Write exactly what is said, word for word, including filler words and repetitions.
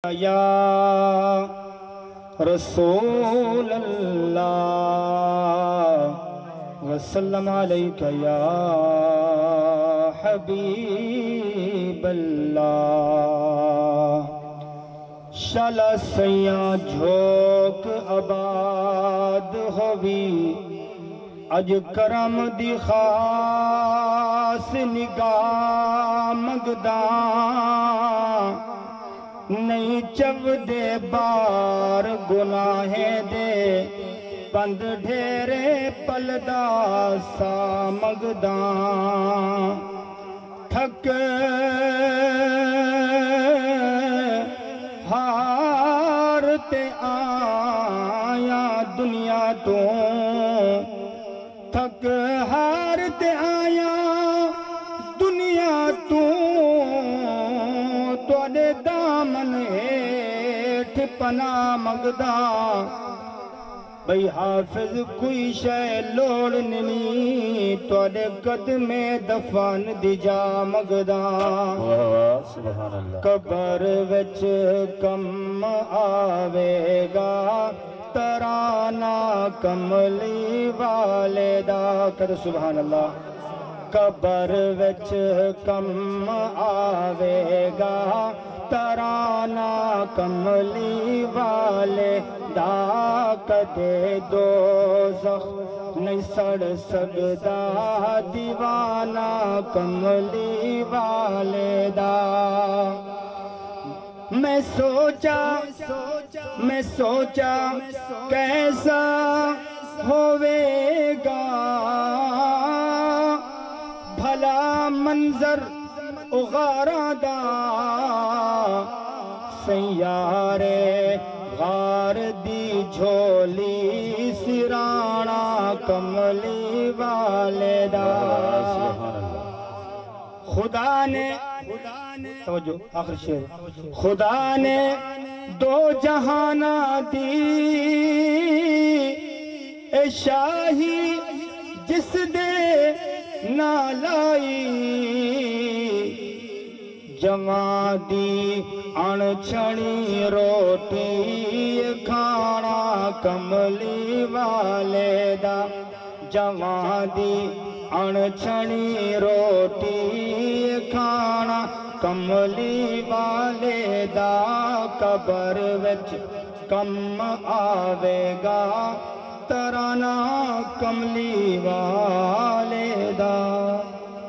یا رسول اللہ وسلم علیکہ یا حبیب اللہ شالا سیاں جھوک آباد ہوئی اج کرم دی خاص نگاہ مگداں نہیں چو دے بار گناہیں دے پند ڈھیرے پلدا سا مگداں تھک ہار تے آیا دنیا تو تھک ہار تے آیا دنیا تو توڑے دامن ہیٹھ پناہ مگدا بھئی حافظ کوئی شے لوڑ نہیں توڑے قدمے دفن دی جا مگدا قبر وچ کم آوے گا ترانہ کملی والدہ کر سبحان اللہ قبر وچ کم آوے گا ترانہ کملی والدہ کدے دوزخ نہیں سڑ سکدا دیوانہ کملی والدہ میں سوچا میں سوچا کیسا ہوئے گا بھلا منظر اغارہ دا سیارے غار دی جھولی سرانہ کملی والدہ خدا نے توجہ آخر شعر خدا نے دو جہانہ دی اے شاہی جس دے نہ لائی جمع دی انچھڑی روٹی کھانا کملی والدہ جمع دی انچھڑی روٹی کھانا کملی والدہ قبر وچ کم آوے گا ترانہ کملی والدہ